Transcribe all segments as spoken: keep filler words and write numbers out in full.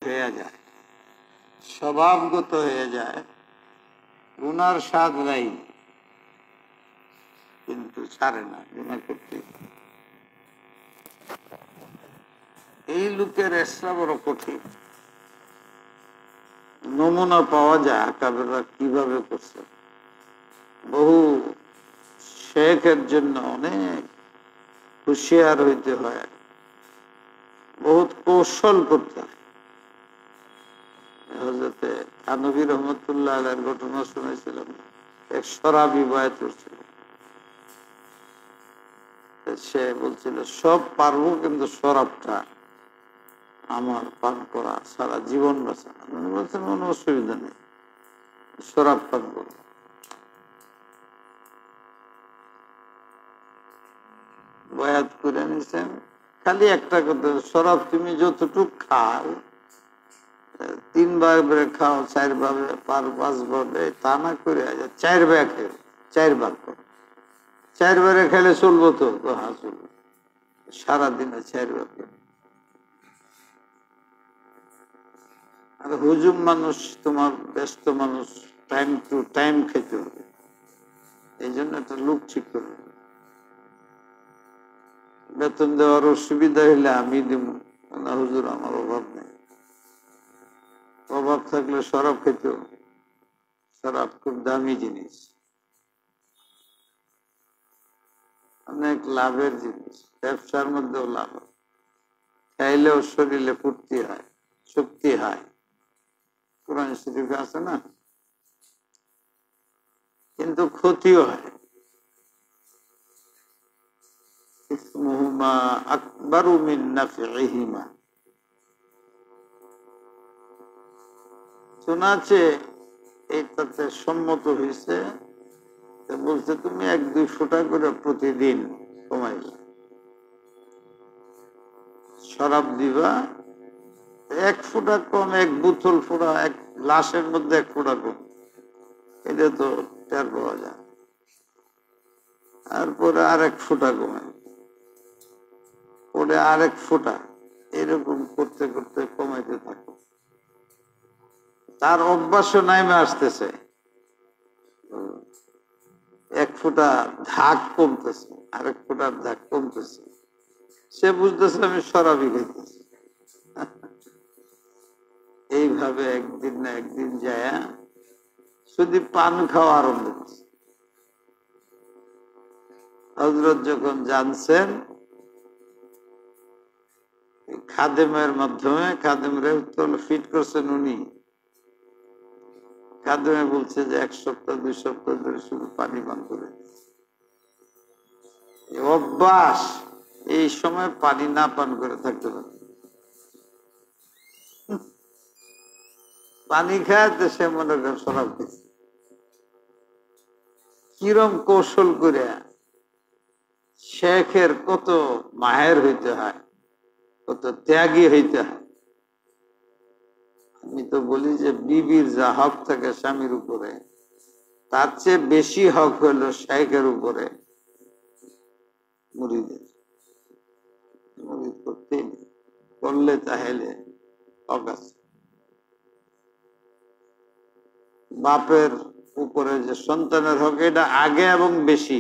হয়ে যায়, স্বভাবগত হয়ে যায়, গুনার স্বাদ নাই, কিন্তু ছাড়ে না গুনাহ করতে। এই লোকের এসরা বড় কঠিন। নমুনা পাওয়া যায় আকাবেররা কিভাবে করছে। বহু শেখের জন্য অনেক হুঁশিয়ার হইতে হয়, বহুত কৌশল করতে হয়। হযরতে থানভী রহমতুল্লাহ আলাইহির ঘটনা শুনেছিলাম। এক শরাবী বয়াত করছিল, সে বলছিল সব পারবো কিন্তু শরাবটা আমার পান করা সারা জীবন বাঁচা। আমি বলছেন কোনো অসুবিধা নেই, শরাব পান করো। বয়াত করে নিছেন, খালি একটা কথা, শরাব তুমি যতটুক খাও, তিনবার করে খাও, চার ভাবে পার পাঁচ ভাবে, তা না করে চার ভাগ খেয়ে চার ভাগ করো। চারবারে খেলে চলবো তো? হ্যাঁ চলবো, সারাদিনে চার ভাগ। আর হুজুম মানুষ, তোমার ব্যস্ত মানুষ, টাইম টু টাইম খেতে হবে, এই জন্য একটা লোক ঠিক করবে। বেতন দেওয়ার অসুবিধা হইলে আমি দিব না, হুজুর আমার অভাব নেই। অভাব থাকলে শরাব খেতে হবে, শরাব খুব দামি জিনিস, অনেক লাভের জিনিস, ব্যবসার মধ্যেও লাভ, খাইলেও শরীরে ফুর্তি হয়, শক্তি হয়। কোরআন শরীফে আছে না? কিন্তু ক্ষতিও হয়। ইসমুহুমা আকবারু মিন নাফইহিমা। শোনা আছে এইটাতে সম্মত হয়েছে, বলছে তুমি এক দুই ফোঁটা করে প্রতিদিন কমাইলা শরাব দিবা, এক ফোঁটা কম, এক বোতল ফোঁটা, এক গ্লাসের মধ্যে এক ফোঁটা কম, এটা তো টের পাওয়া যায়। তারপরে আর এক ফোঁটা কমে, পরে আর এক ফোঁটা, এরকম করতে করতে কমাইতে থাকো। তার অভ্যাস নাইমে আসতেছে, এক ফোঁটা ধাক কমতেছে, আরেক ফোঁটার ধাক কমতেছে, সে বুঝতেছে আমি শরাবি খাইতেছি। এইভাবে একদিন না একদিন যায় শুধু পান খাওয়া আরম্ভ করছে। হযরত যখন জানছেন, খাদেমের মাধ্যমে, খাদেমরে ফিট করছেন উনি, খাদেমে বলছে যে এক সপ্তাহ দুই সপ্তাহ ধরে শুধু পানি পান করে অভ্যাস, এই সময় পানি না পান করে থাকতে পারে। পানি খায় তো সে মনে করেন শরাব খেয়েছে। কিরম কৌশল করে শেখের কত মাহের হইতে হয়, কত ত্যাগী হইতে হয়। আমি তো বলি যে বিবির যা হক থাকে স্বামীর উপরে, তার চেয়ে বেশি হক হইল শেখের উপরে মুরিদের। মুরিদ করতেই নেই, করলে তাহলে হক আছে। বাপের উপরে যে সন্তানের হক, এটা আগে এবং বেশি।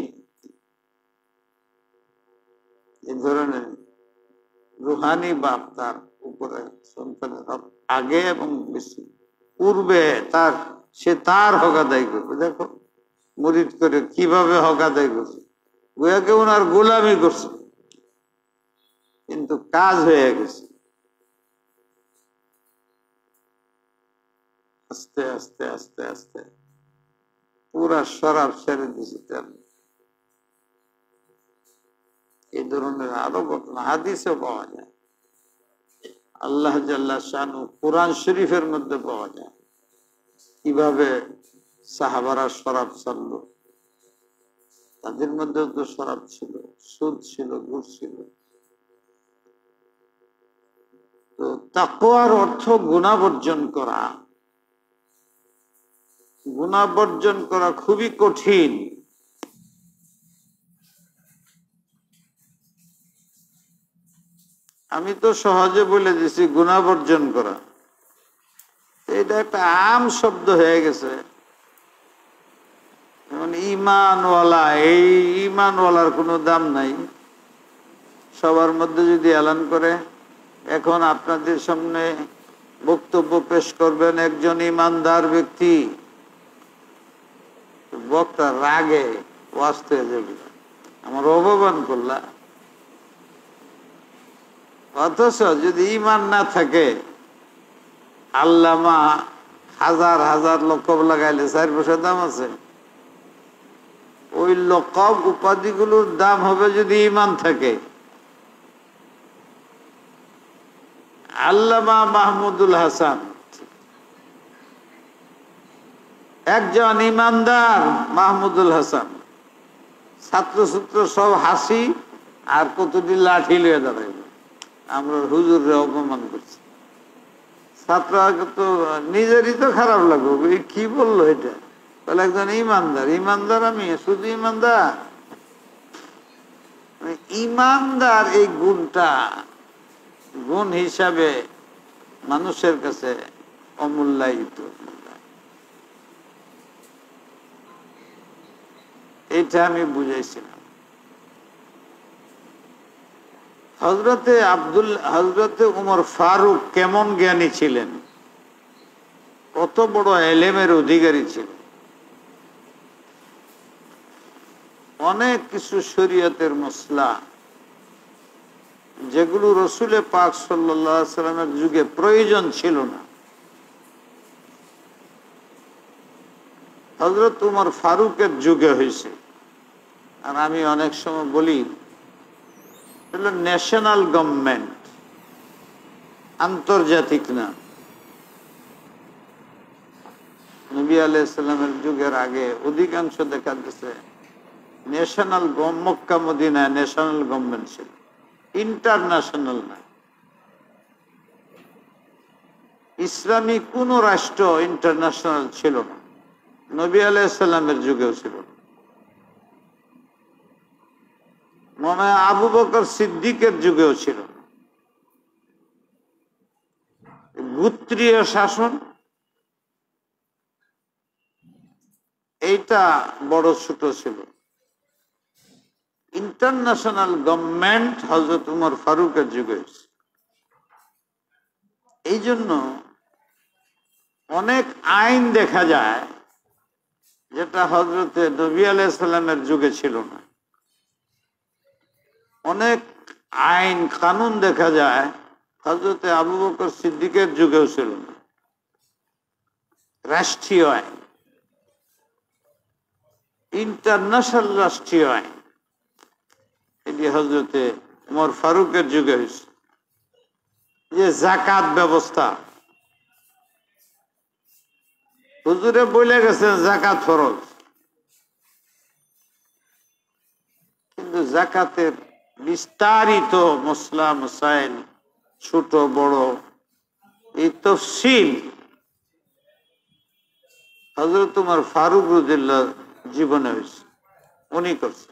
এই ধরনের রুহানি বাপ, তার উপরে সন্তানের হক আগে এবং বেশি। পূর্বে তার, সে তার হক আদায় করবে। দেখো মুরিদ করে কিভাবে হক আদায় করছে, গোয়াকে ওনার গোলামি করছে, কিন্তু কাজ হয়ে গেছে। আস্তে আস্তে আস্তে আস্তে পুরা শরাব ছেড়ে দিয়েছে। এই ধরনের আরো ঘটনা হাদিসে পাওয়া যায়, আল্লাহ জাল্লা শানু কোরআন শরীফের মধ্যে পাওয়া যায় কিভাবে সাহাবারা শরাব ছাড়লো। তাদের মধ্যেও তো শরাব ছিল, সুদ ছিল, ঘুষ ছিল। তো তাকওয়ার অর্থ গুনাহ বর্জন করা। গুনাহ বর্জন করা খুবই কঠিন। আমি তো সহজে বলে দিছি গুনাহ বর্জন করা, এটা একটা আম শব্দ হয়ে গেছে। যেমন ইমানওয়ালা, এই ইমানওয়ালার কোনো দাম নাই। সবার মধ্যে যদি এলান করে, এখন আপনাদের সামনে বক্তব্য পেশ করবেন একজন ইমানদার ব্যক্তি, বক্তা রাগে ওয়াস্ত হয়ে যাবে, আমার অপমান করলা। অথচ যদি ইমান না থাকে, আল্লামা হাজার হাজার লকব লাগাইলে চার পয়সা দাম আছে। ওই লকব উপাধিগুলোর দাম হবে যদি ইমান থাকে। আল্লামা মাহমুদুল হাসান একজন ইমানদার। মাহমুদুল হাসান ছাত্র ছাত্র সব হাসি আর কতদিন লাঠি লিয়ে দাঁড়াইল, আমরা হুজুররে অপমান করছি। ছাত্র তো নিজেরই তো খারাপ লাগবে, কি বললো এটা, বলে একজন ইমানদার। ইমানদার আমি শুধু ইমানদার? ইমানদার এই গুণটা গুণ হিসাবে মানুষের কাছে অমূল্যায়িত। এটা আমি বুঝাইছিলাম। হযরতে আব্দুল হযরতে উমর ফারুক কেমন জ্ঞানী ছিলেন, কত বড় এলেমের অধিকারী ছিলেন। অনেক কিছু শরীয়তের মসলা যেগুলো রসুলে পাক সাল্লাল্লাহু আলাইহি সাল্লামের যুগে প্রয়োজন ছিল না, হযরত উমর ফারুকের যুগে হয়েছে। আর আমি অনেক সময় বলি, ন্যাশনাল গভর্নমেন্ট, আন্তর্জাতিক না। নবী আলাইহিস সালামের যুগের আগে অধিকাংশ দেখা গেছে ন্যাশনাল, মক্কা মদিনায় ন্যাশনাল গভর্নমেন্ট ছিল, ইন্টারন্যাশনাল না। ইসলামী কোন রাষ্ট্র ইন্টারন্যাশনাল ছিল না, নবী আলাইহিস সালামের যুগেও ছিল না। মনে হয় আবু বকর সিদ্দিকের যুগেও ছিল না। গোত্রীয় শাসন এইটা বড় ছোট ছিল। ইন্টারন্যাশনাল গভর্নমেন্ট হযরত উমর ফারুকের যুগে। এই জন্য অনেক আইন দেখা যায় যেটা হযরতে নবী আলাইহিস সালামের যুগে ছিল না। অনেক আইন কানুন দেখা যায় হযরতে আবু বকর সিদ্দিকের যুগেও ছিল না। রাষ্ট্রীয় আইন, ইন্টারন্যাশনাল রাষ্ট্রীয় আইন, এটি হযরতে উমর ফারুকের যুগে হয়েছে। যে যাকাত ব্যবস্থা, হুজুরে বলে গেছেন যাকাত ফরজ, কিন্তু যাকাতের বিস্তারিত মসলা মসাইল, ছোট বড় এই তফসিল হযরত উমর ফারুক রাদিয়াল্লাহু জীবনে হয়েছে, উনি করছে।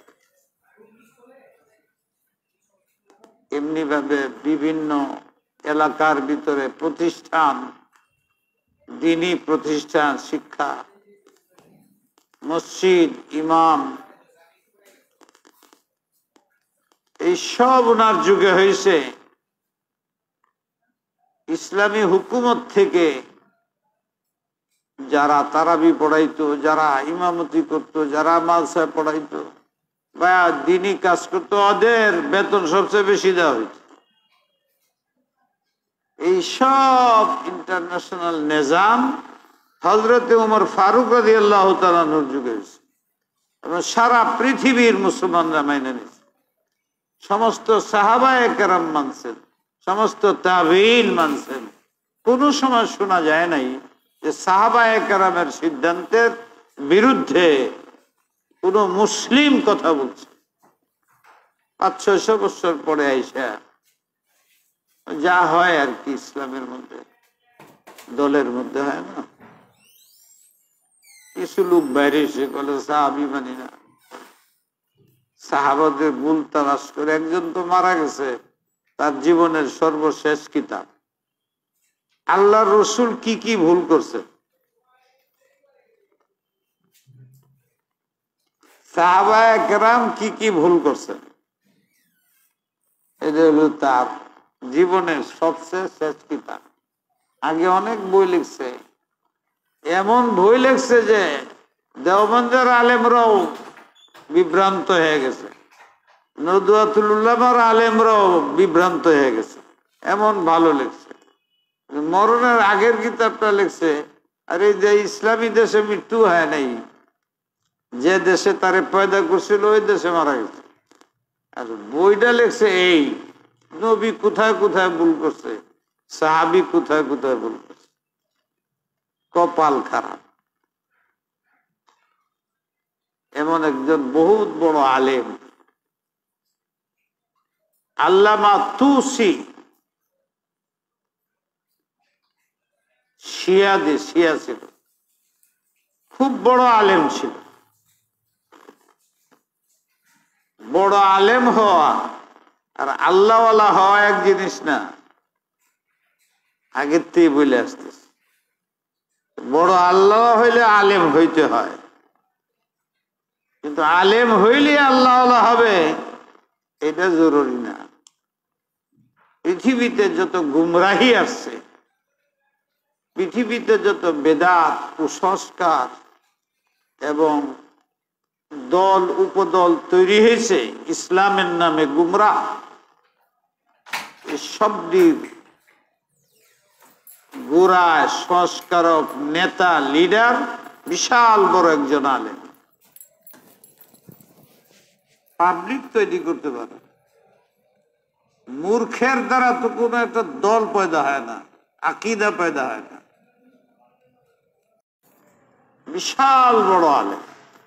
এমনি ভাবে বিভিন্ন এলাকার ভিতরে প্রতিষ্ঠান, দ্বীনি প্রতিষ্ঠান, শিক্ষা, মসজিদ, ইমাম, এই সব ওনার যুগে হয়েছে। ইসলামী হুকুমত থেকে যারা তারাবি পড়াইতো, যারা ইমামতি করতো, যারা মাদ্রাসা পড়াইতো বা দ্বীনি কাজ করতো, ওদের বেতন সবচেয়ে বেশি দেওয়া হইত। এই সব ইন্টারন্যাশনাল নিজাম হযরতে উমর ফারুক রাদিয়াল্লাহু তাআলা আনহুর যুগে হয়েছে এবং সারা পৃথিবীর মুসলমানরা মাইনে নিয়েছে। সমস্ত সাহাবায়ে কেরাম মানছেন, সমস্ত তাবিঈন মানছেন। কোন সময় শোনা যায় নাই যে সাহাবায়ে কেরামের সিদ্ধান্তের বিরুদ্ধে কোন মুসলিম কথা বলছে। পাঁচ ছয়শো বছর পরে আইসা যা হয় আর কি, ইসলামের মধ্যে দলের মধ্যে হয় না, কিছু লোক বাইরে এসে বলে সাহাবী মানি না, সাহাবাদের ভুল তালাশ করে। একজন তো মারা গেছে, তার জীবনের সর্বশেষ কিতাব আল্লাহ রসুল কি কি ভুল করছে, সাহাবায়ে কেরাম কি কি ভুল করছে, এটা হলো তার জীবনের সবচেয়ে শেষ কিতাব। আগে অনেক বই লিখছে, এমন বই লিখছে যে দেওবন্দের আলেমরাও বিভ্রান্ত হয়ে গেছে, নদওয়াতুল উলামার আলেমরাও বিভ্রান্ত হয়ে গেছে, এমন ভালো লিখছে। মরণের আগের কিতাবটা লিখছে, আর এই যে ইসলামী দেশে মৃত্যু হয় নাই, যে দেশে তারে পয়দা করছিল ওই দেশে মারা গেছে। আর বইটা লিখছে এই নবী কোথায় কোথায় ভুল করছে, সাহাবী কোথায় কোথায় ভুল করছে। কপাল খারাপ। এমন একজন বহুত বড় আলেম আল্লামা তুসি, শিয়া দে শিয়া ছিল, খুব বড় আলেম ছিল। বড় আলেম হওয়া আর আল্লাহওয়ালা হওয়া এক জিনিস না, আগের থেকে বলে আসতেছে। বড় আল্লাহ হইলে আলেম হইতে হয়, কিন্তু আলেম হইলে আল্লাহওয়ালা হবে এটা জরুরি না। পৃথিবীতে যত গুমরাহি আসছে, পৃথিবীতে যত বেদাত কুসংস্কার এবং দল উপদল তৈরি হয়েছে ইসলামের নামে গুমরাহ, সব দিক গোড়া সংস্কারক নেতা লিডার বিশাল বড় একজন আলেম। পাবলিক তৈরি করতে পারে, মূর্খের দ্বারা তো কোনো একটা দল পয়দা হয় না, আকীদা পয়দা হয় না। বিশাল বড় আলেম।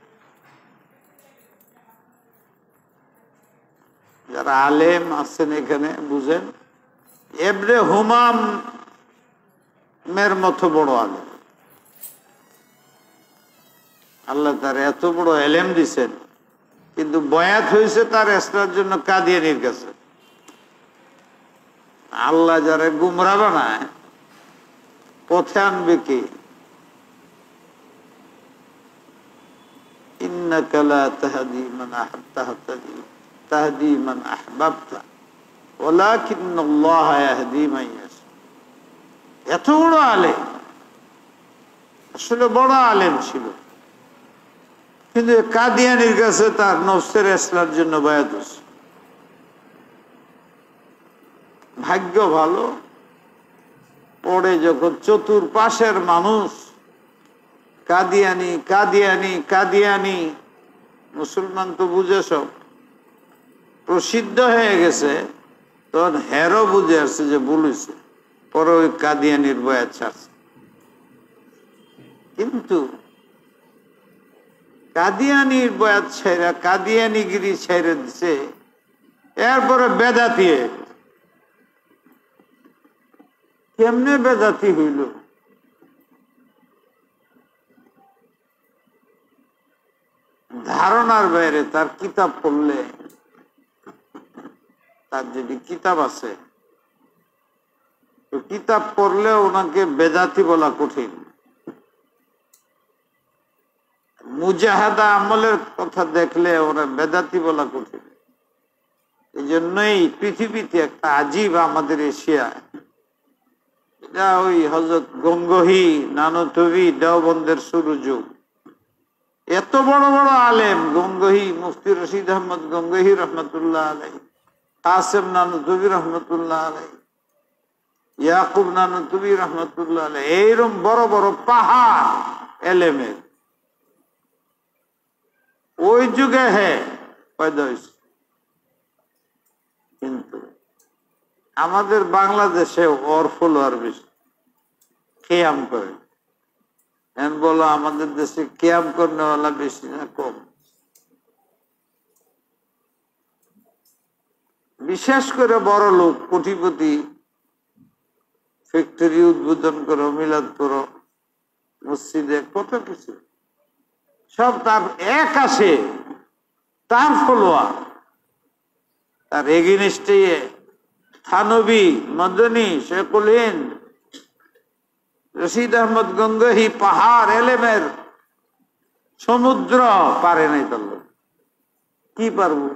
যারা আলেম আছেন এখানে বুঝেন, ইবনে হুমাম মের মতো বড় আলেম। আল্লাহ তার এত বড় এলেম দিছেন, কিন্তু বয়াত হয়েছে তার ইসলামের জন্য কাদিয়ানির কাছে। আল্লাহ যারা গুমরা বানায় পথে আনবে কি? ইন্নাকা লা তাহদি মান আহবাবতা তাহদি মান আহবাবতা ওয়ালাকিন্নাল্লাহা ইয়াহদি মান ইয়াশা। এত বড় আলেম, আসলে বড় আলেম ছিল, কিন্তু কাদিয়ানির কাছে তার নফসের ইসলামের জন্য বায়াত হয়েছে। ভাগ্য ভালো, পরে যখন চতুর্পাশের মানুষ কাদিয়ানি কাদিয়ানি কাদিয়ানি, মুসলমান তো বুঝে সব প্রসিদ্ধ হয়ে গেছে, তখন হেরো বুঝে আসছে যে ভুল হয়েছে, পরে ওই কাদিয়ানির বয়াত ছাড়ছে। কিন্তু কাদিয়ানির বয়াত ছেড়া কাদিয়ানিগিরি ছেড়ে দিছে, এরপরে বেদাতি হয়ে গেছে। কেমনে বেদাতি হইল? ধারণার বাইরে। তার কিতাব পড়লে, তার যদি কিতাব আছে, তো কিতাব পড়লে ওনাকে বেদাতি বলা কঠিন। মুজাহাদা আমলের কথা দেখলে ওরা বেদাতি বলা কঠিন। এই জন্যই পৃথিবীতে একটা আজীব আমাদের এশিয়া, এটা ওই হযরত গঙ্গোহী নানতবি দেওবন্দের শুরু যুগ। এত বড় বড় আলেম, গঙ্গোহী মুফতি রশিদ আহমদ গঙ্গোহী রহমতুল্লাহ আলাইহি, কাসেম নানতবি রহমতুল্লাহ আলাইহি, ইয়াকুব নানতবি রহমতুল্লাহ আলাইহি, এইরকম বড় বড় পাহাড় এলেমের ওই যুগে হ্যাঁ পয়দা হয়েছে। কিন্তু আমাদের বাংলাদেশে ওর ফলোয়ার বেশি, কেয়াম করে। বলো আমাদের দেশে কেয়াম করনেওয়ালা বেশি না কম? বিশেষ করে বড় লোক কোটিপতি, ফ্যাক্টরি উদ্বোধন করো, মিলাদ করো, মসজিদে কত কিছু, সব তার এক আসে, তার ফলোয়ার, তার এগেইনস্টে থানবী, মদনী, শেখুল হিন্দ, রশিদ আহমদ গঙ্গোহী পাহাড় এলেমের সমুদ্র পারে নাই তার লোক, কি পারবো?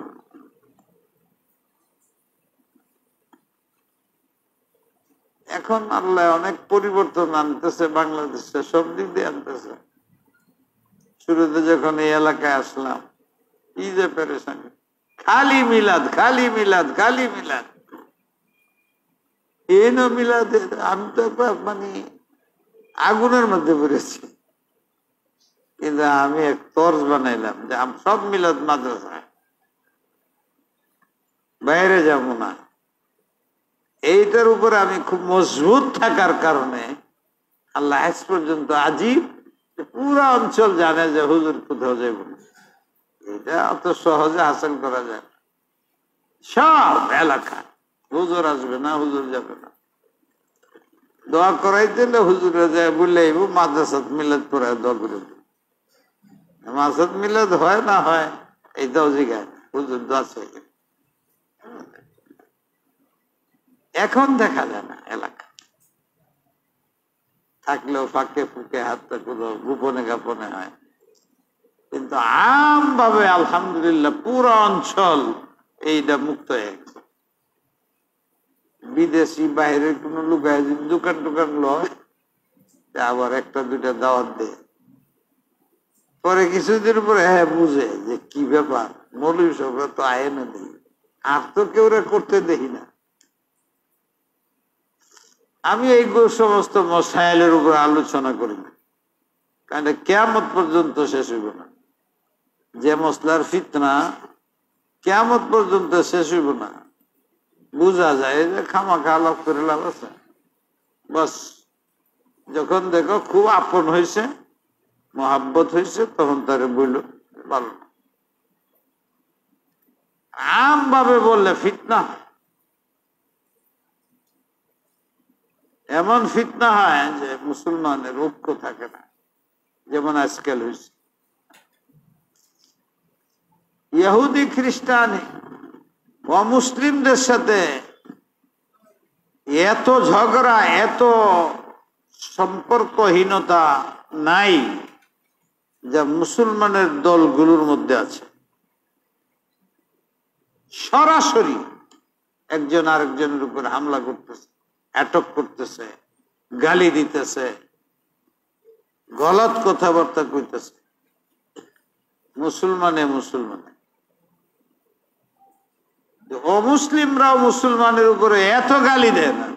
এখন আল্লাহ অনেক পরিবর্তন আনতেছে বাংলাদেশে, সব দিক দিয়ে আনতেছে। শুরুতে যখন এই এলাকায় আসলাম, কি যে পেরেশানি, খালি মিলাদ খালি মিলাদ খালি মিলাদ, এই না মিলাদ। আমি তো মানে আগুনের মধ্যে পড়েছি, কিন্তু আমি এক তর্জ বানাইলাম যে আমি সব মিলাদ মাদ্রাসায়, বাইরে যাব না। এইটার উপরে আমি খুব মজবুত থাকার কারণে আল্লাহ আজ পর্যন্ত আজীব পুরা অঞ্চল জানে যে হুজুর কোথাও যাইব না। এটা অত সহজে হাসিল করা যায় না। সব এলাকা হুজুর আসবে না, হুজুর যাবে না, দোয়া করাই দিলে হুজুরে যায় বলে মাদ্রাসাত মিলাদ পড়ায় দোয়া করে দিল। মাদ্রাসাত মিলাদ হয় না হয় এইটাও জিগায় হুজুর দোয়া চাই। এখন দেখা যায় না, এলাকা থাকলেও ফাঁকে ফুকে হাতটা কোনো গোপনে গোপনে হয়, কিন্তু আম ভাবে আলহামদুলিল্লাহ পুরো অঞ্চল এইটা মুক্ত হয়ে গেছে। বিদেশি বাইরের কোন লুকায় যদি দোকান টোকান লয়, আবার একটা দুইটা দাওয়াত দেয়, পরে কিছুদিন পরে হ্যাঁ বুঝে যে কি ব্যাপার, মৌলভী সাহেব তো আয় না দেখি, আর তো কেউ করতে দেখি না। আমি এই সমস্ত মশাইলের উপর আলোচনা করি না, কারণ কিয়ামত পর্যন্ত শেষ হইব না। যে মশলার ফিতনা কিয়ামত পর্যন্ত শেষ হইব না, বুঝা যায় যে খামাখা লাভ করে লাভ আছে। বাস যখন দেখো খুব আপন হয়েছে, মহাব্বত হয়েছে, তখন তারে বলল ভালো। আম ভাবে বললে ফিতনা, এমন ফিতনা হয় যে মুসলমানের ঐক্য থাকে না, যেমন আজকাল হয়েছে। ইহুদি খ্রিস্টান অমুসলিমদের সাথে এত ঝগড়া, এত সম্পর্কহীনতা নাই যা মুসলমানের দলগুলোর মধ্যে আছে। সরাসরি একজন আরেকজনের উপর হামলা করতেছে, অ্যাটাক করতেছে, গালি দিতেছে, গলত কথাবার্তা কইতেছে। মুসলমানে মুসলমানে অমুসলিমরাও মুসলমানের উপরে এত গালি দেয় না।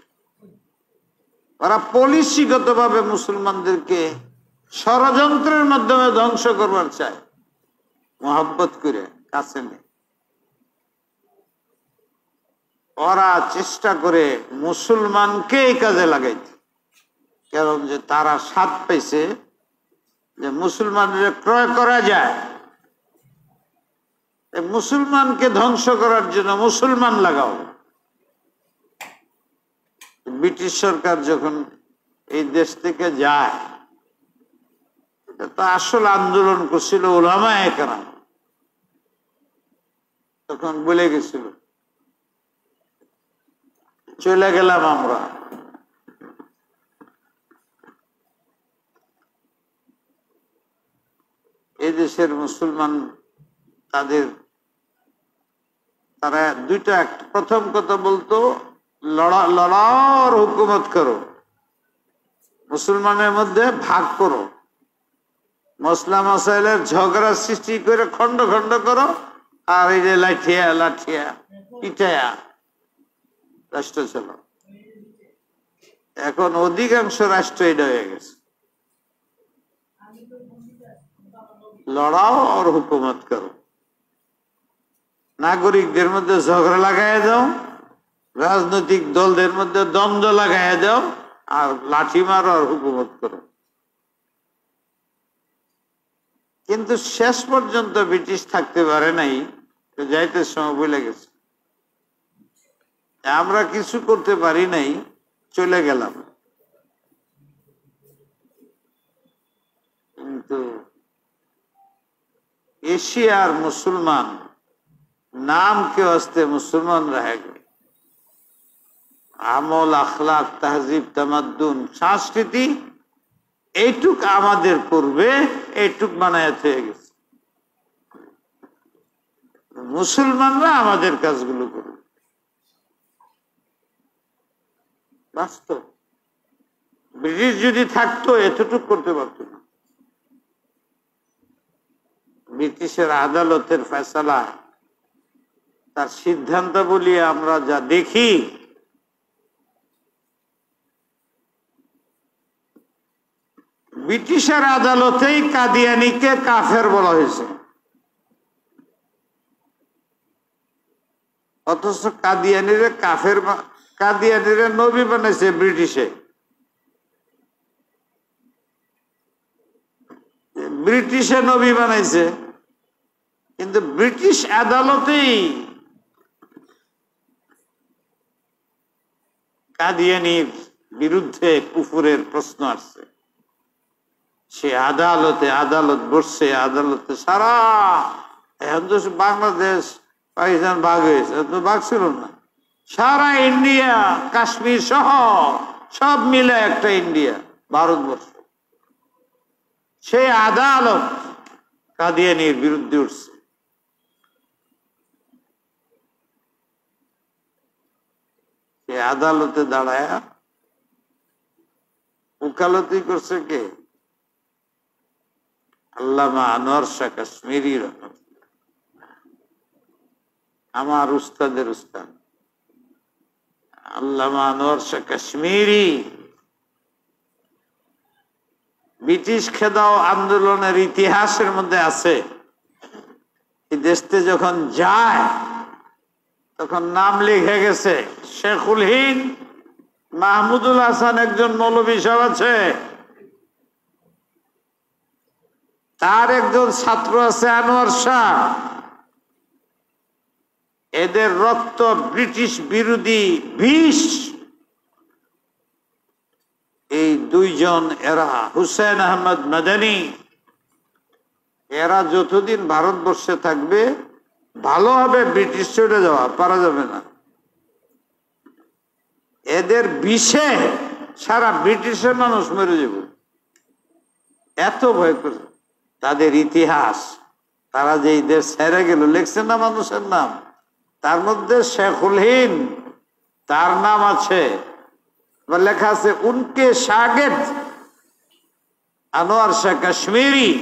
ওরা পলিসিগত ভাবে মুসলমানদেরকে ষড়যন্ত্রের মাধ্যমে ধ্বংস করবার চায়, মহব্বত করে কাছে নেই। ওরা চেষ্টা করে মুসলমানকে এই কাজে লাগাইতে, কারণ যে তারা স্বাদ পাইছে যে মুসলমানদের ক্রয় করা যায়। মুসলমানকে ধ্বংস করার জন্য মুসলমান লাগাও। ব্রিটিশ সরকার যখন এই দেশ থেকে যায়, এটা তো আসল আন্দোলন করছিল উলামায়ে কেরাম, তখন বলে গেছিল চলে গেলাম আমরা, এই দেশের মুসলমান তাদের তারা দুইটা, প্রথম কথা বলতো লড়া লড়ার হুকুমত করো, মুসলমানের মধ্যে ভাগ করো, মসলা মশাইলের ঝগড়া সৃষ্টি করে খন্ড খন্ড করো, আর এই যে লাঠিয়া লাঠিয়া পিঠায়া রাষ্ট্র চলো। এখন অধিকাংশ রাষ্ট্র এটা হয়ে গেছে, লড়াও আর হুকুমত করো, নাগরিকদের মধ্যে ঝগড়া লাগাই দাও, রাজনৈতিক দলদের মধ্যে দ্বন্দ্ব লাগাই দাও, আর লাঠি মারো আর হুকুমত করো। কিন্তু শেষ পর্যন্ত ব্রিটিশ থাকতে পারে নাই, যাইতে সময় বলে গেছে, আমরা কিছু করতে পারি নাই, চলে গেলাম। কিন্তু এশিয়ার মুসলমান নাম के वास्ते मुसलमान रह गए, আমল, আখলাক, তাহজিব, তামাদ্দুন, সংস্কৃতি এইটুক আমাদের করবে, এইটুক বানায় হয়ে গেছে। মুসলমানরা আমাদের কাজগুলো করবে। বাস্তব। ব্রিটিশ যদি থাকতো এতটুক করতে পারত না। ব্রিটিশের আদালতের ফয়সালা, তার সিদ্ধান্ত বলি আমরা যা দেখি, ব্রিটিশের আদালতেই কাদিয়ানিকে কাফের বলা হয়েছে, অথচ কাদিয়ানিরে কাফের, কাদিয়ানিরে নবী বানাইছে ব্রিটিশে। ব্রিটিশে নবী বানাইছে, কিন্তু ব্রিটিশ আদালতেই কাদিয়ানির বিরুদ্ধে কুফুরের প্রশ্ন আসছে। সে আদালতে আদালত বসছে, আদালতে সারা, এখন তো বাংলাদেশ পাকিস্তান ভাগ হয়েছে, তো ভাগ ছিল না, সারা ইন্ডিয়া, কাশ্মীর সহ সব মিলে একটা ইন্ডিয়া, ভারতবর্ষ। সেই আদালত কাদিয়ানির বিরুদ্ধে উঠছে। সে আদালতে দাঁড়ায় উকালতি করছে কে? আল্লামা আনোয়ার শাহ কাশ্মীরি রহমাতুল্লাহ, আমার উস্তাদের উস্তাদ আল্লামা আনোয়ার শাহ কাশ্মীরি। ব্রিটিশ খেদাও আন্দোলনের ইতিহাসের মধ্যে আছে। এই দেশে যখন যায় তখন নাম লিখে গেছে শেখুল হিন্দ মাহমুদুল হাসান, একজন মৌলভী সাহেব আছে, তার একজন ছাত্র আছে আনোয়ার শাহ। এদের রক্ত ব্রিটিশ বিরোধী বিষ। এই দুইজন, এরা হুসেন আহমদ মাদানী, এরা যতদিন ভারতবর্ষে থাকবে ভালো হবে, ব্রিটিশ চলে যাওয়া পারা যাবে না। এদের বিষে সারা ব্রিটিশের মানুষ মরে যাবে, এত ভয় করে। তাদের ইতিহাস, তারা যে দেশ ছেড়ে গেল, লিখছে না মানুষের নাম, তার মধ্যে শেখুল হিন্দ তার নাম আছে, লেখা আছে উনকে শাগির্দ আনোয়ার শাহ কাশ্মীরি,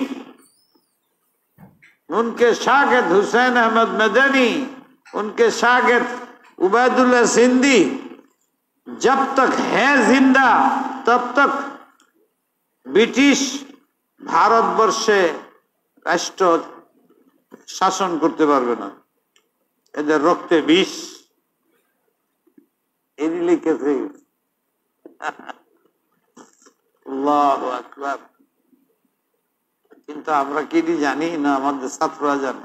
उनके शागिर्द हुसैन अहमद मदनी, उनके शागिर्द उबैदुल्लाह सिंधी, जब तक है जिंदा तब तक ब्रिटिश ভারতবর্ষে রাষ্ট্র শাসন করতে পারবে না। এদের রক্তে বিষ। এরই লিখেছে। আল্লাহু আকবার। কিন্তু আমরা কি জানি না, আমাদের ছাত্ররা জানে।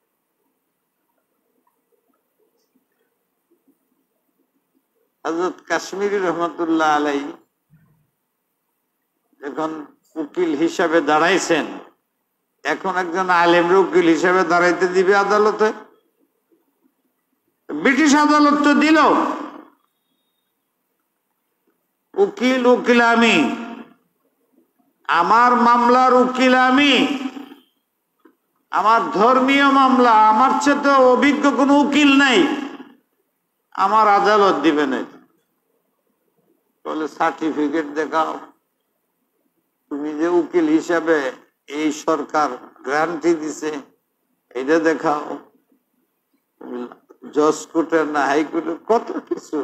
হযরত কাশ্মীরি রহমতুল্লাহ আলাইহি যখন উকিল হিসাবে দাঁড়াইছেন, এখন একজন আলেমরে উকিল হিসাবে দাঁড়াইতে দিবে আদালতে? ব্রিটিশ আদালত তো দিল, উকিল উকিল আমি, আমার মামলার উকিল আমি, আমার ধর্মীয় মামলা, আমার চেয়ে তো অভিজ্ঞ কোনো উকিল নাই, আমার আদালত দিবে না। বলে সার্টিফিকেট দেখাও, তুমি যে উকিল হিসাবে এই সরকার গ্যারান্টি দিছে, এটা দেখাও। জজ কোর্টের না হাইকোর্টের কত কিছু।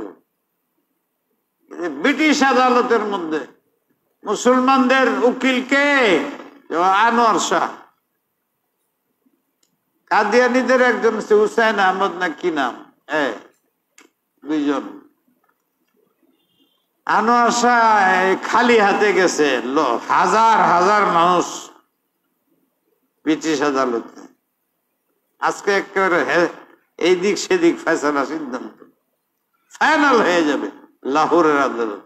ব্রিটিশ আদালতের মধ্যে মুসলমানদের উকিল কে? আনোয়ার শাহ। কাদিয়ানীদের একজন হুসাইন আহমদ না কি নাম, দুইজন। আনোয়ার শাহ খালি হাতে গেছে, হাজার হাজার মানুষ ব্রিটিশ আদালতে। আজকে একেবারে এই দিক সেদিক ফয়সালা সিদ্ধান্ত ফাইনাল হয়ে যাবে লাহোরের আদালত।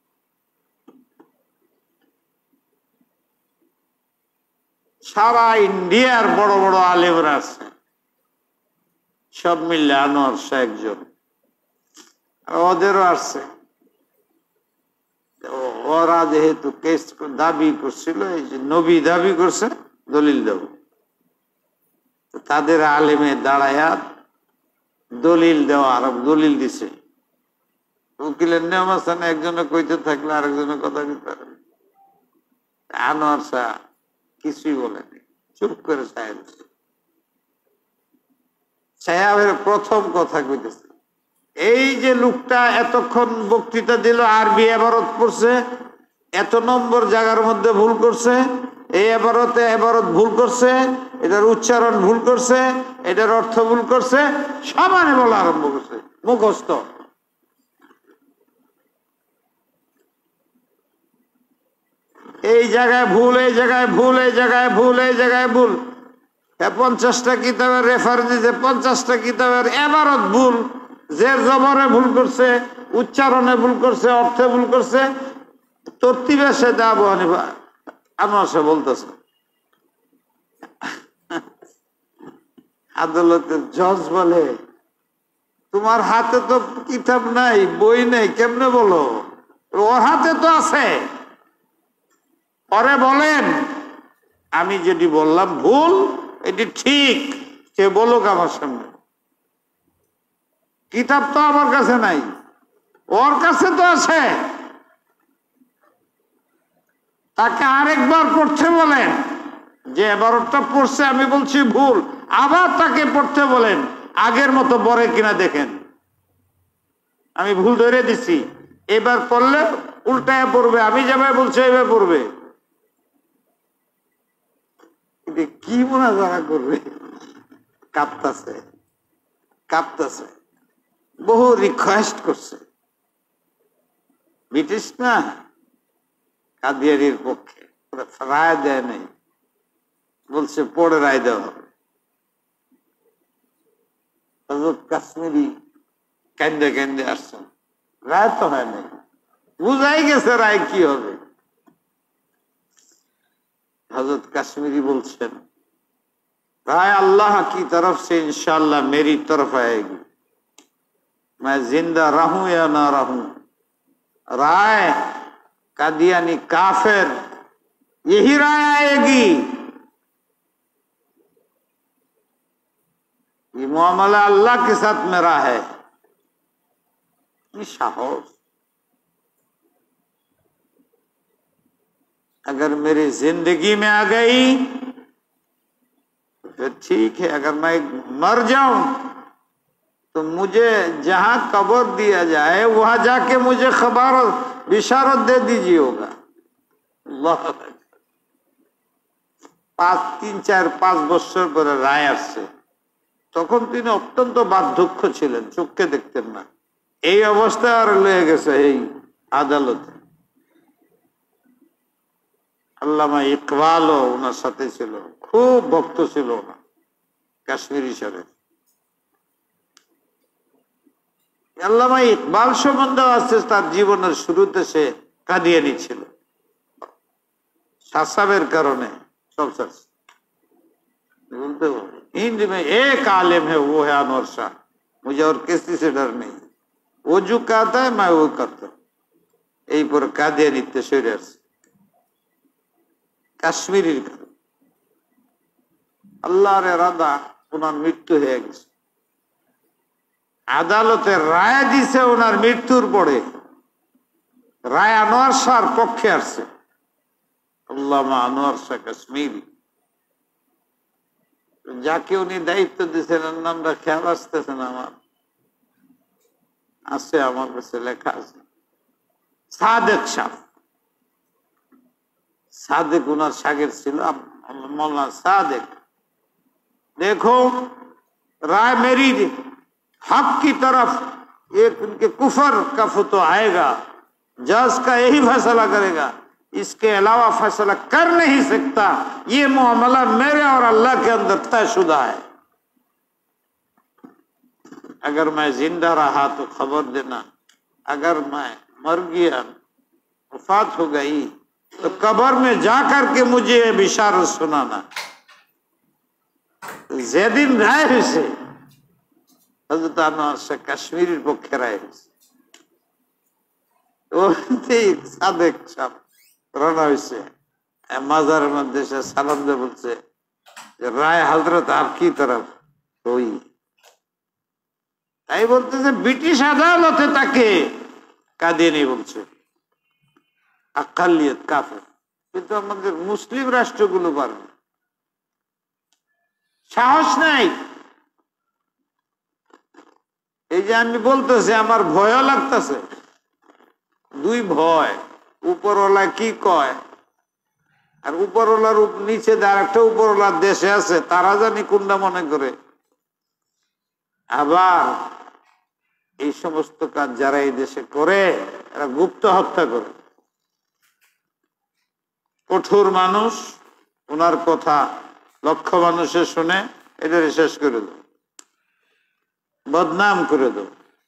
সারা ইন্ডিয়ার বড় বড় আলেমরা আছে, সব মিললে আনোয়ার শাহ একজন। ওদেরও আসছে। ওরা যেহেতু কেস দাবি করছিল, এই যে নবী দাবি করছে, দলিল দেব, তাদের আলেমে দাঁড়ায়া দলিল দেওয়া, আর দলিল দিছে। উকিলের নিয়ম আছে না, একজনে কইতে থাকলে আরেকজনে কথা দিতে পারে। আনোয়ার শাহ কিছুই বলেনি, চুপ করে সাহেব সাহেবের প্রথম কথা কইতেছে, এই যে লোকটা এতক্ষণ বক্তৃতা দিল, আরবি এবারত পড়ছে, এত নম্বর জায়গার মধ্যে ভুল করছে, এই এবারতে এবারত ভুল করছে, এটার উচ্চারণ ভুল করছে, এটার অর্থ ভুল করছে, সমানে বলা আরম্ভ করছে, মুখস্থ। এই জায়গায় ভুল, এই জায়গায় ভুল, এই জায়গায় ভুল, এই জায়গায় ভুল। পঞ্চাশটা কিতাবের রেফার দিতে, পঞ্চাশটা কিতাবের এবারত ভুল, যে জবরে ভুল করছে, উচ্চারণে ভুল করছে, অর্থে ভুল করছে, তরতিবে সে আবু হানিফা আনোয়ার শাহ বলতেছে। আদালতের জজ বলে, তোমার হাতে তো কিতাব নাই, বই নাই, কেমনে বলো? ওর হাতে তো আছে। পরে বলেন, আমি যেটি বললাম ভুল, এটি ঠিক, সে বলুক আমার সামনে। কিতাব তো আমার কাছে নাই, ওর কাছে তো আছে। তাকে আরেকবার পড়তে বলেন, যে এবারটা পড়ছে আমি বলছি ভুল, আবার তাকে পড়তে বলেন, আগের মতো পড়ে কিনা দেখেন। আমি ভুল ধরে দিছি, এবার পড়লে উল্টায় পড়বে, আমি যেভাবে বলছি এভাবে পড়বে। কি মোনাজারা করবে? কাঁপতাছে কাঁপতাছে বহু রিকোয়েস্ট করছে। ব্রিটিশ না, কাদিয়ারির পক্ষে রায় দেয় নাই, বলছে পড়ে রায় দেওয়া হবে। হযরত কাশ্মীরি কান্দে কান্দে আসছেন, রায় তো হয় নাই, বুঝাই গেছে রায় কি হবে। हजरत कश्मीरी बोलছেন, राय अल्लाह की तरफ से इंशाअल्लाह मेरी तरफ आएगी, मैं जिंदा रहूं या ना रहूं। राय कादियानी काफिर, यही राय आएगी। ये मामला अल्लाह के साथ मेरा है। ये साहस, अगर मेरी जिंदगी में आ गई तो फिर ठीक है, अगर मैं मर जाऊं तो मुझे जहां कब्र दिया जाए वहां जाके मुझे खबर बिशारत दे दीजिएगा। अल्लाह, पांच तीन चार पांच বছর পরে রায় আসছে, তখন তিনি অত্যন্ত বার্ধক্য ছিলেন, চোখে দেখতেন না। এই অবস্থায় আর লয়ে গেছে এই আদালতে। আল্লামা ইকবালও ওনার সাথে ছিল, খুব ভক্ত ছিল না কাশ্মীরি সাহেব। আল্লামা ইকবাল সম্বন্ধে আছে, তার জীবনের শুরুতে সে কাদিয়ানি ছিল, সাসাবের কারণে সব শেষ। बोलते हो हिंद में एक आलिम है, वो है अनवर शाह, मुझे और किसी से डर नहीं। वो जो कहता है मैं वो करता हूँ। এই পর কাদিয়ানিতে সরে আসছে কাশ্মীরির কারণে। আল্লাহর ইরাদা, ওনার মৃত্যু হয়ে গেছে। আদালতে রায় দিছে ওনার মৃত্যুর পরে, রায় আনোয়ার শাহর পক্ষে আসছে। আল্লামা আনোয়ার শাহ কাশ্মীরি, যাকে উনি দায়িত্ব দিয়েছিলেন, নামটা খেয়াল আসতেছে না আমার, আছে আমার কাছে লেখা আছে, সাদেক শাহ। सादिक उनर शागिर मौलाना सादिक। देखो राय मेरी हक की तरफ, एक उनके कुफर का फतो आएगा, जज का यही फैसला करेगा, इसके अलावा फैसला कर नहीं सकता। ये मामला मेरे और अल्लाह के अंदर तयशुदा है। अगर मैं जिंदा रहा तो खबर देना, अगर मैं मर गया, वफात हो गई, तो कब्र में जाकर के मुझे बिशारत सुनाना। যেদিন রায় হয়েছে হযরত আনোয়ার শাহ কাশ্মীরের পক্ষে রায় হয়েছে, সাদেক সাহেব রওনা হয়েছে, মাজারের মধ্যে সে সালাম দিয়ে বলছে রায় হজরত আপ কি তরফ ওই, তাই বলতে যে ব্রিটিশ আদালতে তাকে কাদিয়ানি বলছে, আকালিয়ত কাফের। কিন্তু আমাদের মুসলিম রাষ্ট্রগুলো পারবে, সাহস নাই। এই যে আমি বলতেছি আমার ভয়ও লাগতেছে, দুই ভয়, উপরওয়ালা কি কয় আর উপরওয়ালার নিচে আর একটা উপরওয়ালার দেশে আছে, তারা জানি কোনটা মনে করে। আবার এই সমস্ত কাজ যারা এই দেশে করে এরা গুপ্ত হত্যা করে। কঠোর মানুষ, ওনার কথা লক্ষ মানুষে শুনে এটা শেষ করে দাও, বদনাম করে দাও,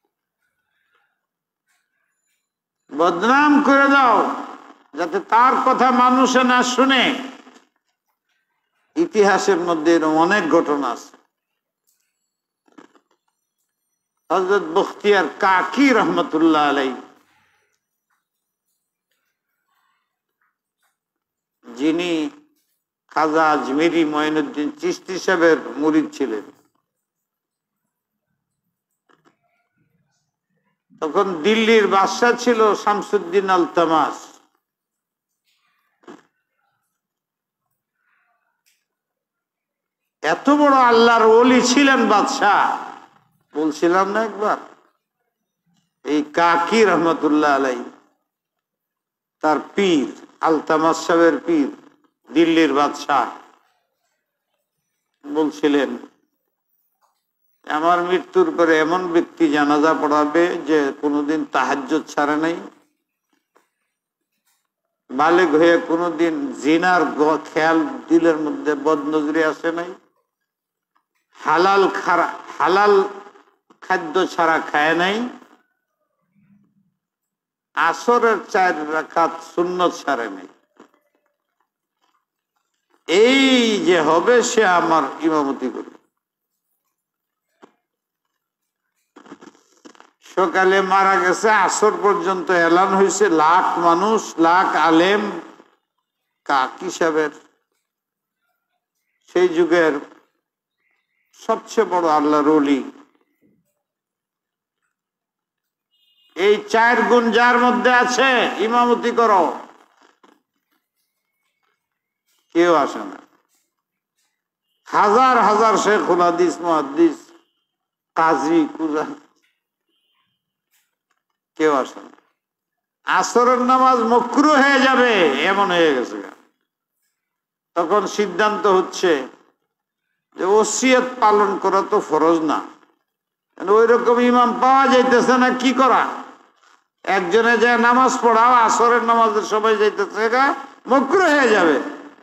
বদনাম করে দাও, যাতে তার কথা মানুষে না শুনে। ইতিহাসের মধ্যে এরকম অনেক ঘটনা আছে। হযরত বখতিয়ার কাকি রহমতুল্লাহ আলাইহি, যিনি খাজা আজমিরি মঈনুদ্দিন চিশতি সাহেবের মুরিদ ছিলেন, তখন দিল্লির বাদশা ছিল শামসুদ্দিন আলতামাস। এত বড় আল্লাহর ওলি ছিলেন বাদশাহ, বলছিলাম না একবার, এই কাকি রহমতুল্লাহ আলাইহি তার পীর আলতামাস সাহেবের পীর দিল্লির বাদশাহ বলছিলেন আমার মৃত্যুর পরে এমন ব্যক্তি জানাজা পড়াবে যে কোনোদিন তাহাজ্জুদ ছাড়ে নাই, বালেগ হয়ে কোনোদিন জিনার খেয়াল দিলের মধ্যে বদনজরি আসে নাই, হালাল খারা হালাল খাদ্য ছাড়া খায় নাই, আসরের চার রাকাত সুন্নত ছাড়ে নাই। এই যে হবে সে আমার ইমামতি করবে। সকালে মারা গেছে, আসর পর্যন্ত এলান হয়েছে, লাখ মানুষ, লাখ আলেম। কাকি সাহেবের সেই যুগের সবচেয়ে বড় আল্লাহর ওলি। এই চার গুণ যার মধ্যে আছে ইমামতি করো, কেউ আসে না। হাজার হাজার শেখুল হাদিস, মুহাদ্দিস, কাজী, কুজা, কেউ আসে না। আসরের নামাজ মাকরুহ হয়ে যাবে এমন হয়ে গেছে। তখন সিদ্ধান্ত হচ্ছে যে ওসিয়ত পালন করা তো ফরজ না, ওই রকম ইমাম পাওয়া যাইতেছে না, কি করা? একজনে যে নামাজ পড়াও, আসরের নামাজের সবাই যাইতেছে, মাকরুহ হয়ে যাবে।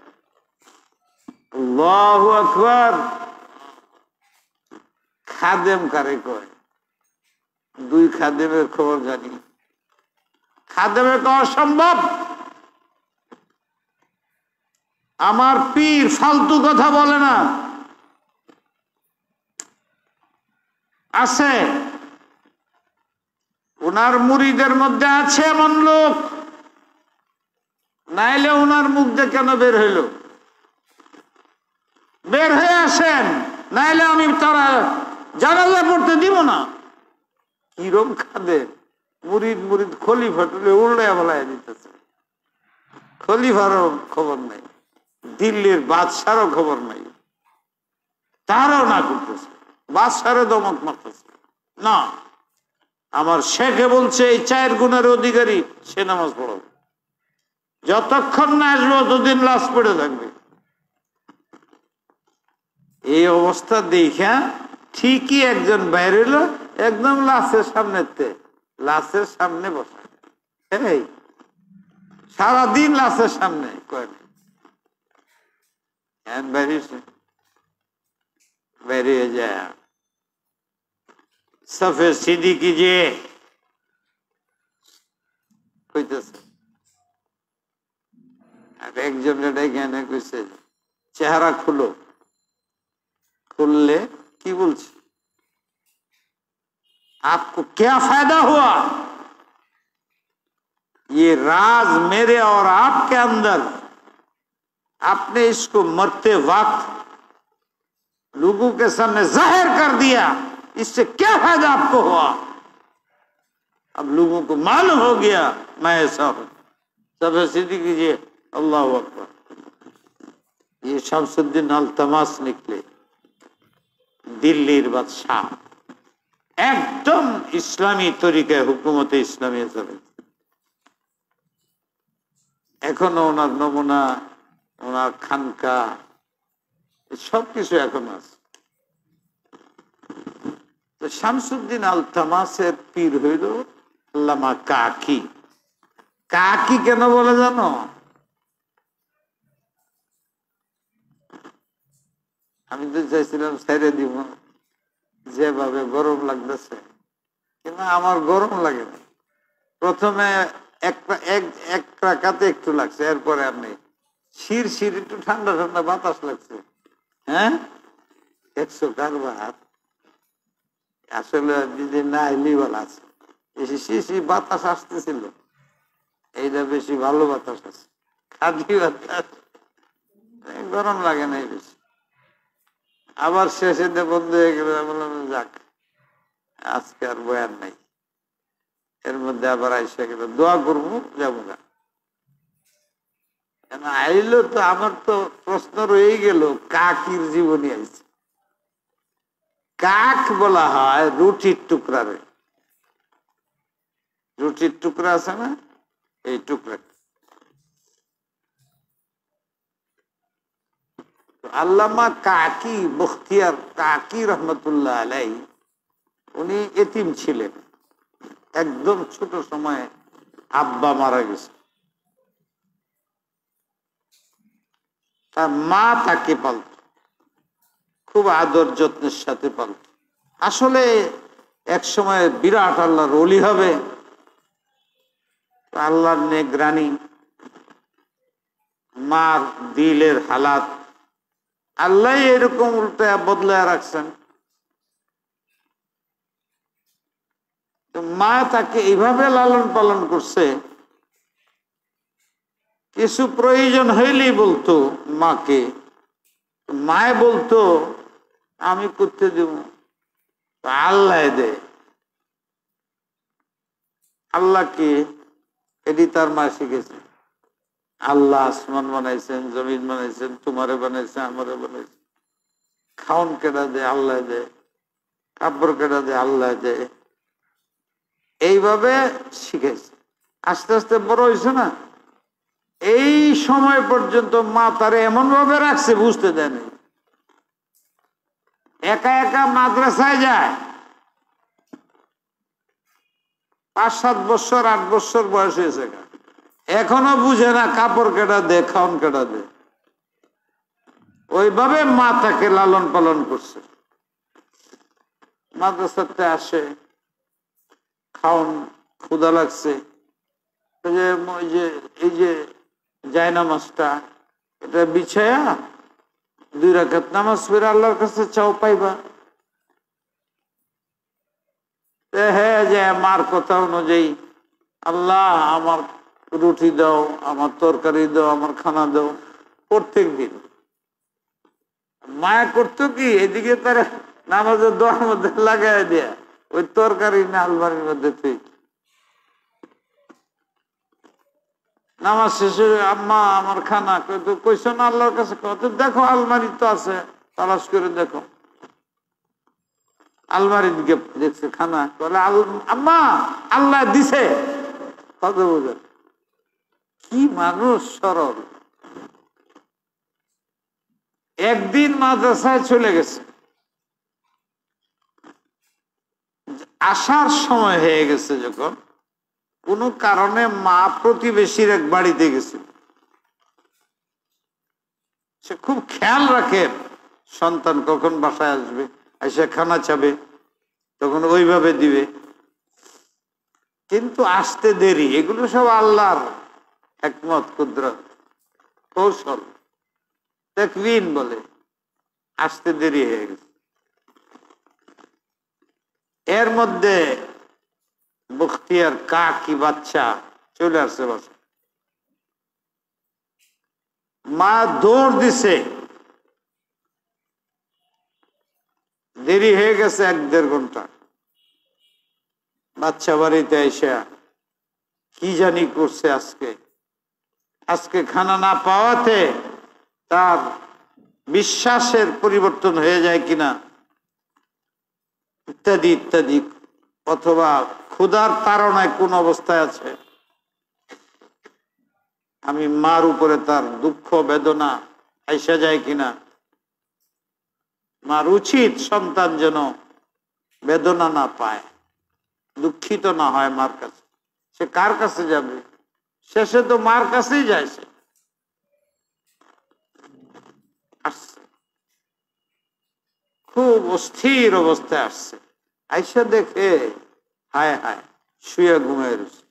আল্লাহু আকবার। খাদেম কারে কয়? দুই খাদেমের খবর জানি। খাদেমের কওয়া সম্ভব? আমার পীর ফালতু কথা বলে না। আছে, উনার মুরিদের মধ্যে আছে এমন লোক, নাইলে উনার মুখ দিয়ে কেন বের হইল? বের হয়ে আসেন, নাইলে আমি তারা জানাজা পড়তে দিব না। কিরম খাদে মুরিদ মুরিদ খলিফা টুলে উল্টে বলাই দিতেছে। খলিফারও খবর নাই, দিল্লির বাদশারও খবর নাই, তারও না করতেছে, বাদশারে দমক মারতেছে না। আমার শেখে বলছে এই চার গুণের অধিকারী সে নামাজ পড়াবে, যতক্ষণ না আসবে ততদিন লাশ পড়ে থাকবে। এই অবস্থা দেখা ঠিকই একজন বাইরে এলো, একদম লাশের সামনে, লাশের সামনে বসা, এই সারাদিন লাশের সামনে কয় বেরিয়েছে, বেরিয়ে যায় সফে সিদ্ধি কিজিয়ে কইতেছে। আর একজন এখানে কইছে চেহারা খুলো, খুললে কি বলছে? आपको क्या फायदा हुआ? ये राज मेरे और आपके अंदर, आपने इसको मरते वक्त लोगों के सामने जाहिर कर दिया, इससे क्या फायदा आपको हुआ? अब लोगों को मालूम हो गया मैं ऐसा हूं। सब सीधी कीजिए अल्लाह अकबर। ये शमसुद्दीन अल्तमास निकले, दिल्लीर बादशाह, একদম ইসলামী তরিকায় হুকুমতে ইসলামিয়া চলে। এখনো ওনার নমুনা, ওনার খানকা সবকিছু এখন আছে। তো শামসুদ্দিন আলতামাসের পীর হইল আল্লামা কাকি। কাকি কেন বলে জানো? আমি তো চাইছিলাম ছেড়ে দিব, যেভাবে গরম লাগতেছে, কিন্তু আমার গরম লাগে না। প্রথমে একটা এক রাকাতে একটু লাগছে, এরপরে আপনি শির শির একটু ঠান্ডা ঠান্ডা বাতাস লাগছে। হ্যাঁ, একশো কারবার আসলে যদি না এলি বলা আছে, বেশি শিশি বাতাস আসতেছিল, এইটা বেশি ভালো বাতাস আছে, খাদি বাতাস, গরম লাগে না বেশি। আবার শেষে বন্ধ হয়ে গেল, বললাম যাক আজকে আর বয়ান নাই। এর মধ্যে আবার আইসা গেল, দোয়া করবো যাবো না। কেন আইলো তো আমার তো প্রশ্ন রয়ে গেল, কাকির জীবনী আইছে। কাক বলা হয় রুটির টুকরারে, রুটির টুকরা আছে না, এই টুকরা। আল্লামা কাকি বখতিয়ার কাকি রহমতুল্লাহ আলাই, উনি এতিম ছিলেন। একদম ছোট সময়ে আব্বা মারা গেছে, তার মা তাকে পালত, খুব আদর যত্নের সাথে পালত। আসলে এক সময় বিরাট আল্লাহর ওলি হবে, আল্লাহর নেগরানি, মার দিলের হালাত আল্লাহ এরকম উল্টায় বদলায় রাখছেন। মা তাকে এইভাবে লালন পালন করছে, কিছু প্রয়োজন হইলেই বলতো মাকে, মায়ে বলতো আমি করতে দেব, আল্লাহ দে। আল্লাহকে এটি তার মা শিখেছে। আল্লাহ আসমান বানাইছেন, জমিন বানাইছেন, তোমারে বানাইছে, আমারে বানাইছে। খাওন কেডা দে, আল্লাহ দে। কাপড় কেডা দে, আল্লাহ দে। এইভাবে শিখেছে। আস্তে আস্তে বড় হয়েছে না, এই সময় পর্যন্ত মা তারে এমন ভাবে রাখছে বুঝতে দেয়নি। একা একা মাদ্রাসায় যায়, পাঁচ সাত বছর আট বছর বয়স হয়েছে, এখনো বুঝে না কাপড় কেডা দে, খাওন কেডা দে। ওইভাবে মা তাকে লালন পালন করছে। মাদ্রাসাতে আসে, খাওন, ক্ষুধা লাগছে, ওই যে এই যে জায়নামাজটা এটা বিছায়া দুই রাকাত নামাজ পড়ে আল্লাহর কাছে চাও পাইবা। হ্যাঁ, যে মার কথা অনুযায়ী আল্লাহ আমার রুটি দাও, আমার তরকারি দাও, আমার খানা দাও, প্রত্যেক দিন। মায়া করতো কি, এদিকে তার নামাজের দোয়ার মধ্যে লাগাই দেয়া, ওই তরকারি না আলমারির মধ্যে তুই। নামাজ শেষে আম্মা আমার খানা, কইস না আল্লাহর কাছে, কত দেখো আলমারি তো আছে, তালাশ করে দেখো। আলমারির দিকে দেখছে খানা, বলে আম্মা আল্লাহ দিছে। কত বোঝেন কি মানুষ সরল। একদিন মাদ্রাসায় চলে গেছে, আসার সময় হয়ে গেছে যখন, কোন কারণে মা প্রতিবেশীর এক বাড়িতে গেছে। সে খুব খেয়াল রাখে সন্তান কখন বাসায় আসবে, এসে খানা চাবে, তখন ওইভাবে দিবে। কিন্তু আসতে দেরি, এগুলো সব আল্লাহর হিকমত, কুদরত, কৌশল, তাকওয়িন বলে। আসতে দেরি হয়ে গেছে। এর মধ্যে বখতিয়ার কাকি বাচ্চা চলে আসছে বাসা। মা দৌড় দিছে, দেরি হয়ে গেছে এক দেড় ঘন্টা। বাচ্চা বাড়িতে এসে কি জানি করছে আজকে আজকে খানা না পাওয়াতে তার বিশ্বাসের পরিবর্তন হয়ে যায় কিনা ইত্যাদি ইত্যাদি, অথবা ক্ষুধার তাড়নায় কোন অবস্থায় আছে, আমি মার উপরে তার দুঃখ বেদনা আইসা যায় কিনা। মার উচিত সন্তান যেন বেদনা না পায়, দুঃখিত না হয় মার কাছে। সে কার কাছে যাবে? শেষে তো মার কাছেই যায়। সে আসছে, খুব অস্থির অবস্থায় আসছে, আইসা দেখে হায় হায় শুয়ে ঘুমিয়ে রয়েছে।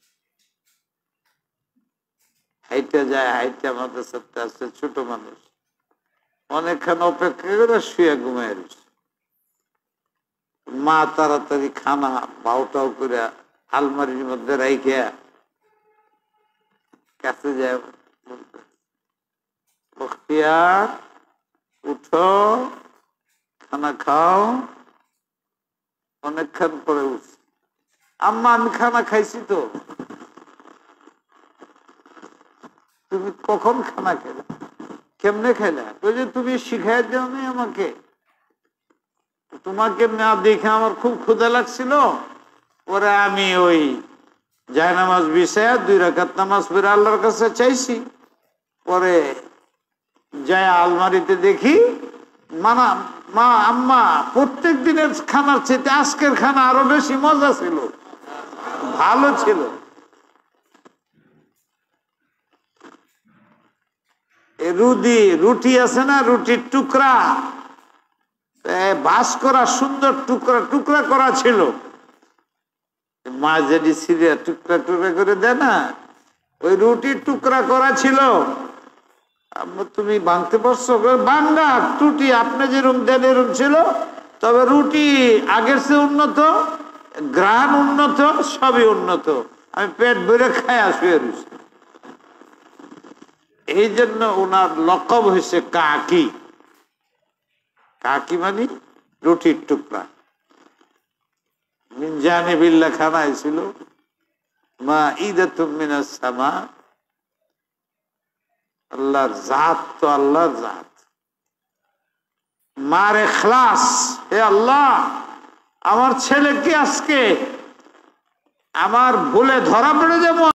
হাইটে যায়, হাইটে আমাদের সাথে আসছে, ছোট মানুষ অনেকক্ষণ অপেক্ষা করে শুয়ে ঘুমিয়ে রয়েছে। মা তাড়াতাড়ি খানা বাউটাও করে আলমারির মধ্যে রাইখে কাছে যায়, বখতিয়ার উঠো, খানা খাও। অনেকক্ষণ পরে উঠছে, আম্মা আমি খানা খাইছি তো। তুমি কখন খানা খেলে? কেমনে খেলে? ওই যে তুমি শিখাই দাও নি আমাকে, তোমাকে না দেখে আমার খুব ক্ষুধা লাগছিল, পরে আমি ওই জায়নামাজ বিছায়া দুই রাকাত নামাজ পড়ে আল্লাহর কাছে চাইছি, পরে যায় আলমারিতে দেখি মানা মা আম্মা প্রত্যেক দিনের খানার চেয়ে আজকের খানা আরো বেশি মজা ছিল, ভালো ছিল। রুটি রুটি আছে না, রুটির টুকরা বাস করা, সুন্দর টুকরা টুকরা করা ছিল। মা যেটি সিরিয়া টুকরা টুকরা করে দেয় না, ওই রুটির টুকরা করা ছিল। তুমি ভাঙতে পারছো? বাঙ্গা টুটি আপনি যেরকম দেন এরকম ছিল, তবে রুটি আগের চেয়ে উন্নত, গ্রান উন্নত, সবই উন্নত। আমি পেট ভরে খায় শুয়ে রয়েছি। এই জন্য ওনার লকব হয়েছে কাকি। কাকি মানে রুটির টুকরা। মিনজানি বিল্লা খানা ছিল, মা ঈদাতুম মিনাস সামা। আল্লাহর জাত তো আল্লাহর জাত। মার ইখলাস, হে আল্লাহ আমার ছেলেকে আজকে আমার ভুলে ধরা পড়ে যাবো